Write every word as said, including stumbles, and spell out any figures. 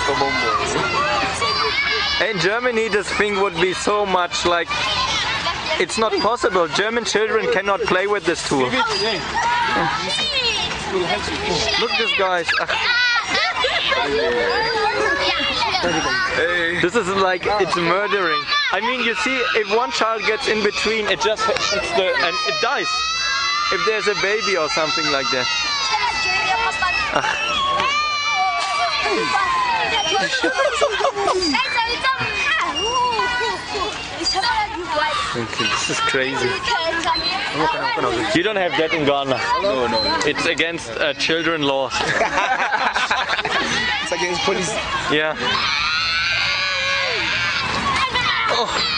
In Germany this thing would be so much like, it's not possible. German children cannot play with this tool. Look at this, guys. This is like, it's murdering. I mean, you see, if one child gets in between, it just hits the, and it dies. If there's a baby or something like that. Okay, this is crazy. You don't have that in Ghana. No, no. It's against uh, children laws. It's against police. Yeah. Oh.